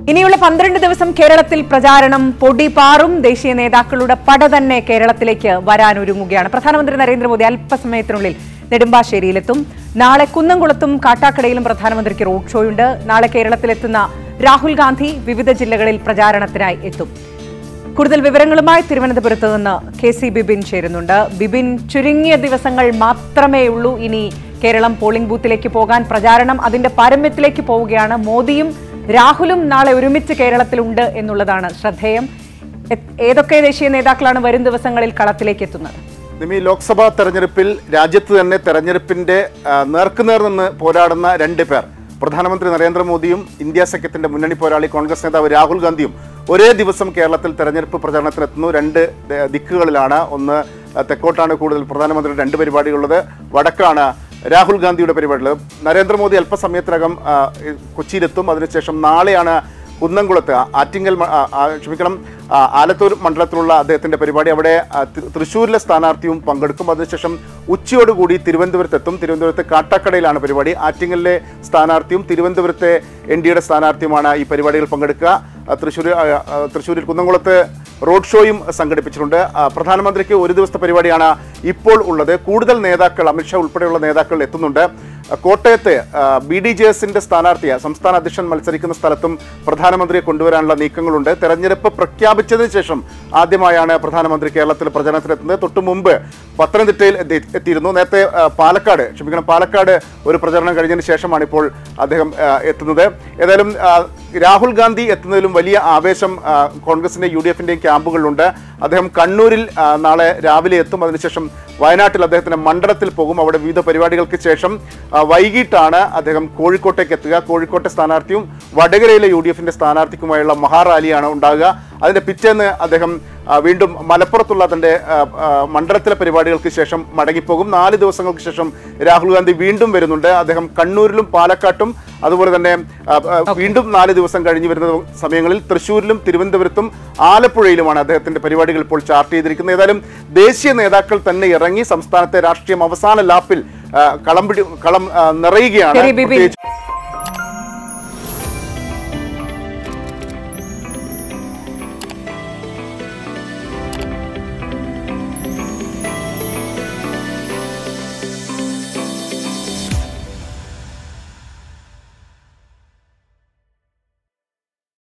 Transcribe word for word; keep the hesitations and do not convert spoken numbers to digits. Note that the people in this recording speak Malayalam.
ഇനിയുള്ള പന്ത്രണ്ട് ദിവസം കേരളത്തിൽ പ്രചാരണം പൊടിപാറും. ദേശീയ നേതാക്കളുടെ പട തന്നെ കേരളത്തിലേക്ക് വരാനൊരുങ്ങുകയാണ്. പ്രധാനമന്ത്രി നരേന്ദ്രമോദി അല്പസമയത്തിനുള്ളിൽ നെടുമ്പാശ്ശേരിയിലെത്തും. നാളെ കുന്നംകുളത്തും കാട്ടാക്കടയിലും പ്രധാനമന്ത്രിക്ക് റോഡ് ഷോയുണ്ട്. നാളെ കേരളത്തിലെത്തുന്ന രാഹുൽ ഗാന്ധി വിവിധ ജില്ലകളിൽ പ്രചാരണത്തിനായി എത്തും. കൂടുതൽ വിവരങ്ങളുമായി തിരുവനന്തപുരത്ത് നിന്ന് കെ സി ബിബിൻ ചേരുന്നുണ്ട്. ബിബിൻ, ചുരുങ്ങിയ ദിവസങ്ങൾ മാത്രമേ ഉള്ളൂ ഇനി കേരളം പോളിംഗ് ബൂത്തിലേക്ക് പോകാൻ. പ്രചാരണം അതിന്റെ പാരമ്യത്തിലേക്ക് പോവുകയാണ്. മോദിയും രാഹുലും നാളെ ഒരുമിച്ച് കേരളത്തിലുണ്ട് എന്നുള്ളതാണ് ശ്രദ്ധേയം. ഏതൊക്കെ ദേശീയ നേതാക്കളാണ് വരും ദിവസങ്ങളിൽ കളത്തിലേക്ക് എത്തുന്നത്? നിമി, ലോക്സഭാ തെരഞ്ഞെടുപ്പിൽ രാജ്യത്ത് തന്നെ തെരഞ്ഞെടുപ്പിന്റെ നേർക്കുനേർ നിന്ന് പോരാടുന്ന രണ്ട് പേർ, പ്രധാനമന്ത്രി നരേന്ദ്രമോദിയും ഇന്ത്യ സഖ്യത്തിന്റെ മുന്നണി പോരാളി കോൺഗ്രസ് നേതാവ് രാഹുൽ ഗാന്ധിയും ഒരേ ദിവസം കേരളത്തിൽ തെരഞ്ഞെടുപ്പ് പ്രചാരണത്തിനെത്തുന്നു. രണ്ട് ദിക്കുകളിലാണ്. ഒന്ന് തെക്കോട്ടാണ് കൂടുതൽ പ്രധാനമന്ത്രിയുടെ രണ്ട് പരിപാടികളുള്ളത്, വടക്കാണ് രാഹുൽ ഗാന്ധിയുടെ പരിപാടികൾ. നരേന്ദ്രമോദി അല്പസമയത്തിനകം കൊച്ചിയിലെത്തും. അതിനുശേഷം നാളെയാണ് കുന്നംകുളത്ത് ആറ്റിങ്ങൽ ക്ഷമിക്കണം ആലത്തൂർ മണ്ഡലത്തിലുള്ള അദ്ദേഹത്തിന്റെ പരിപാടി. അവിടെ തൃശ്ശൂരിലെ സ്ഥാനാർത്ഥിയും പങ്കെടുക്കും. അതിനുശേഷം ഉച്ചയോടുകൂടി തിരുവനന്തപുരത്തെത്തും. തിരുവനന്തപുരത്ത് കാട്ടാക്കടയിലാണ് പരിപാടി. ആറ്റിങ്ങലിലെ സ്ഥാനാർത്ഥിയും തിരുവനന്തപുരത്തെ എൻ ഡി എയുടെ സ്ഥാനാർത്ഥിയുമാണ് ഈ പരിപാടിയിൽ പങ്കെടുക്കുക. തൃശ്ശൂർ തൃശ്ശൂരിൽ കുന്നംകുളത്ത് റോഡ് ഷോയും സംഘടിപ്പിച്ചിട്ടുണ്ട്. പ്രധാനമന്ത്രിക്ക് ഒരു ദിവസത്തെ പരിപാടിയാണ് ഇപ്പോൾ ഉള്ളത്. കൂടുതൽ നേതാക്കൾ, അമിത്ഷാ ഉൾപ്പെടെയുള്ള നേതാക്കൾ എത്തുന്നുണ്ട്. കോട്ടയത്ത് ബി ഡി ജെ എസിന്റെ സ്ഥാനാർത്ഥിയെ സംസ്ഥാന അധ്യക്ഷൻ മത്സരിക്കുന്ന സ്ഥലത്തും പ്രധാനമന്ത്രിയെ കൊണ്ടുവരാനുള്ള നീക്കങ്ങളുണ്ട്. തെരഞ്ഞെടുപ്പ് പ്രഖ്യാപിച്ചതിന് ശേഷം ആദ്യമായാണ് പ്രധാനമന്ത്രി കേരളത്തിൽ പ്രചരണത്തിലെത്തുന്നത്. തൊട്ടു മുമ്പ് പത്തനംതിട്ടയിൽ എത്തിയിരുന്നു. നേരത്തെ പാലക്കാട് ക്ഷമിക്കണം പാലക്കാട് ഒരു പ്രചരണം കഴിഞ്ഞതിന് ശേഷമാണ് ഇപ്പോൾ അദ്ദേഹം എത്തുന്നത്. ഏതായാലും രാഹുൽ ഗാന്ധി എത്തുന്നതിലും വലിയ ആവേശം കോൺഗ്രസിന്റെ യു ഡി എഫിന്റെയും ക്യാമ്പുകളിലുണ്ട്. അദ്ദേഹം കണ്ണൂരിൽ നാളെ രാവിലെ എത്തും. അതിനുശേഷം വയനാട്ടിൽ അദ്ദേഹത്തിന്റെ മണ്ഡലത്തിൽ പോകും. അവിടെ വിവിധ പരിപാടികൾക്ക് ശേഷം വൈകിട്ടാണ് അദ്ദേഹം കോഴിക്കോട്ടേക്ക് എത്തുക. കോഴിക്കോട്ടെ സ്ഥാനാർത്ഥിയും വടകരയിലെ യു ഡി എഫിന്റെ സ്ഥാനാർത്ഥിക്കുമായുള്ള മഹാറാലിയാണ് ഉണ്ടാകുക. അതിന്റെ പിറ്റേന്ന് അദ്ദേഹം വീണ്ടും മലപ്പുറത്തുള്ള തന്റെ മണ്ഡലത്തിലെ പരിപാടികൾക്ക് ശേഷം മടങ്ങിപ്പോകും. നാല് ദിവസങ്ങൾക്ക് ശേഷം രാഹുൽ ഗാന്ധി വീണ്ടും വരുന്നുണ്ട്. അദ്ദേഹം കണ്ണൂരിലും പാലക്കാട്ടും അതുപോലെ തന്നെ വീണ്ടും നാല് ദിവസം കഴിഞ്ഞ് വരുന്ന സമയങ്ങളിൽ തൃശ്ശൂരിലും തിരുവനന്തപുരത്തും ആലപ്പുഴയിലുമാണ് അദ്ദേഹത്തിന്റെ പരിപാടികൾ ഇപ്പോൾ ചാർട്ട് ചെയ്തിരിക്കുന്നത്. ഏതായാലും ദേശീയ നേതാക്കൾ തന്നെ ഇറങ്ങി സംസ്ഥാനത്തെ രാഷ്ട്രീയം അവസാന ലാപ്പിൽ കളം പിടി കളം നിറയുകയാണ്.